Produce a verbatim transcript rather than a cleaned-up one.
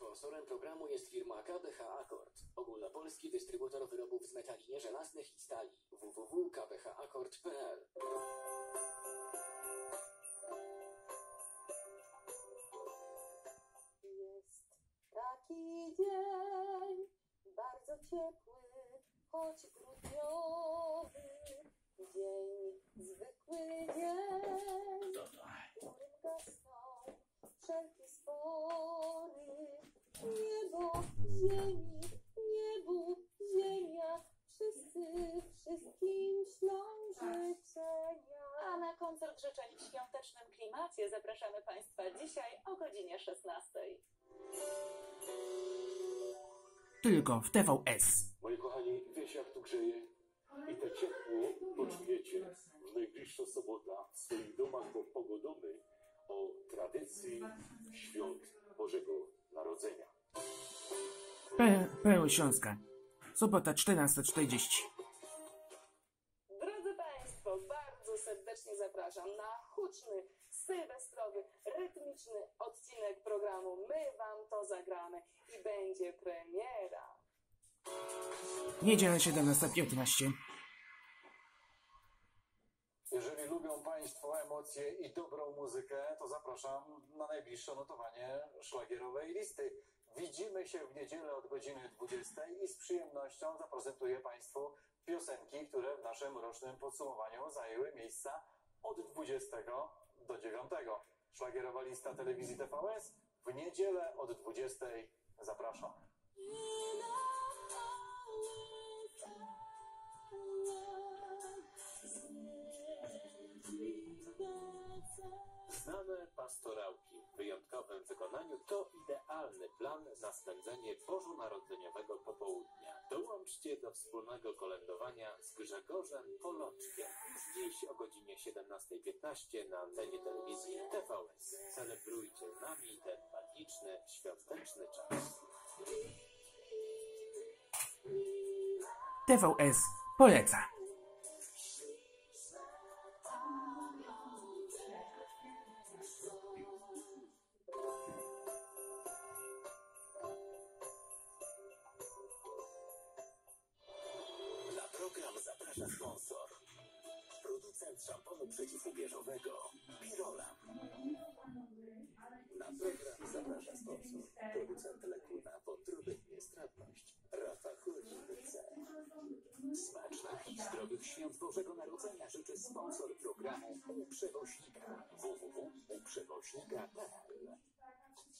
Sponsorem programu jest firma K B H Akord, ogólnopolski dystrybutor wyrobów z metali nieżelaznych i stali. w w w kropka k b h akord kropka p l. Jest taki dzień, bardzo ciepły, choć grudniowy. Dzień, zwykły dzień, w którym gasną wszelkie spory. Niebo, ziemi, niebu, ziemia, wszyscy wszystkim ślą życzenia. A na koncert życzeń w świątecznym klimacie zapraszamy Państwa dzisiaj o godzinie szesnastej. Tylko w T V S. Moi kochani, wiecie jak tu grzeje? I te ciepło poczujecie w najbliższą sobotę w swoich domach, bo pogodomy o tradycji świąt Bożego Narodzenia. P O Śląska. Sobota czternasta czterdzieści. Drodzy Państwo, bardzo serdecznie zapraszam na huczny, sylwestrowy, rytmiczny odcinek programu My Wam to zagramy i będzie premiera. Niedziela siedemnasta piętnaście. Jeżeli lubią Państwo emocje i dobrą muzykę, to zapraszam na najbliższe notowanie szlagierowej listy. Widzimy się w niedzielę od godziny dwudziestej i z przyjemnością zaprezentuję Państwu piosenki, które w naszym rocznym podsumowaniu zajęły miejsca od dwudziestego do dziewiątego. Szlagierowa lista telewizji T V S w niedzielę od dwudziestej. Zapraszam. Znane pastorałki w wyjątkowym wykonaniu to idealny plan na spędzenie bożonarodzeniowego popołudnia. Dołączcie do wspólnego kolędowania z Grzegorzem Poloczkiem. Już dziś o godzinie siedemnasta piętnaście na antenie telewizji T V S. Celebrujcie z nami ten magiczny, świąteczny czas. T V S poleca. Na program zaprasza sponsor. Producent szamponu przeciwubieżowego Pirolam. Na program zaprasza sponsor. Producent leku na wątrobę i niestrawność Rafa Chłodnice. Smacznych i zdrowych świąt Bożego Narodzenia życzy sponsor programu U Przewoźnika. w w w kropka u przewoźnika kropka p l.